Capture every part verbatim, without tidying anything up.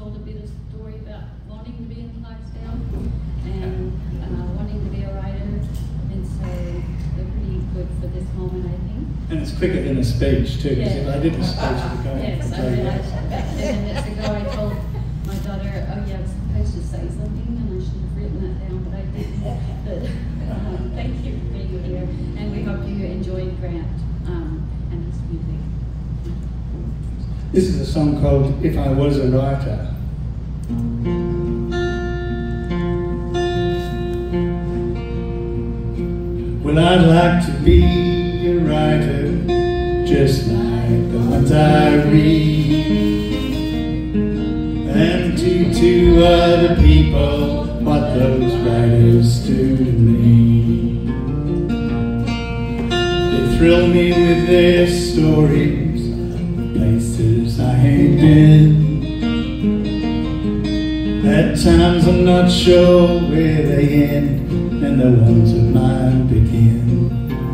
told a bit of story about wanting to be in Clarksdale and uh, wanting to be a writer, and so they're pretty good for this moment, I think. And it's quicker than a speech too, because Yeah. if I did a speech at the go. Yes, I realized about ten minutes ago I told my daughter, oh yeah, I was supposed to say something and I should have written that down, but I didn't. But um, thank you for being here, and we hope you enjoyed Grant um, and his music. This is a song called If I Was a Writer. Well, I'd like to be a writer, just like the ones I read, and to to other people what those writers do to me. They thrill me with their stories, places I ain't been. At times I'm not sure where they end and the ones of mine begin.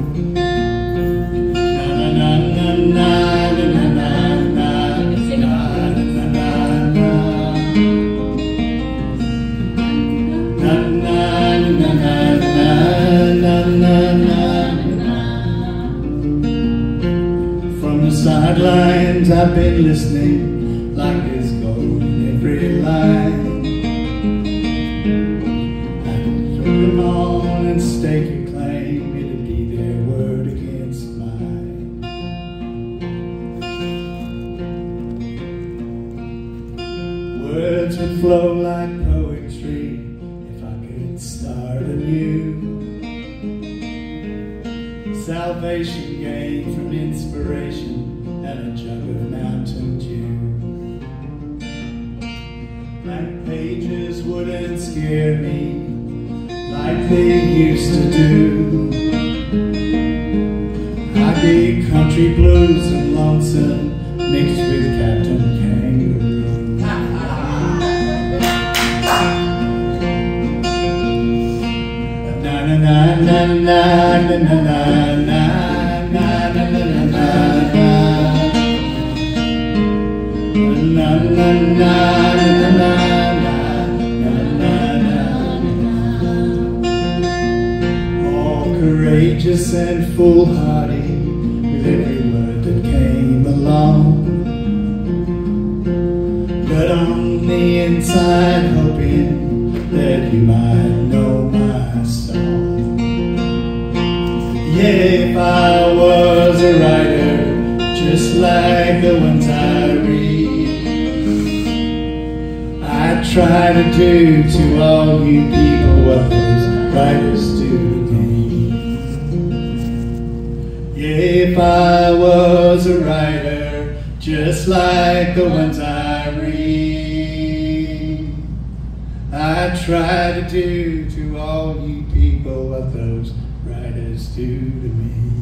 Na na na na na na na na na na na na na. From the sidelines I've been listening, like there's gold in every line. And stake a claim, it'd be their word against mine. Words would flow like poetry if I could start anew. Salvation gained from inspiration and a jug of Mountain Dew. Blank pages wouldn't scare me like they used to do. I'd be country blues and lonesome mixed with Captain Kangaroo. Na na na na na na na na na na na na na na na. Courageous and foolhardy with every word that came along, but on the inside hoping that you might know my song. Yeah, if I was a writer, just like the ones I read, I'd try to do to all you people what those writers do. If I was a writer, just like the ones I read, I'd try to do to all you people what those writers do to me.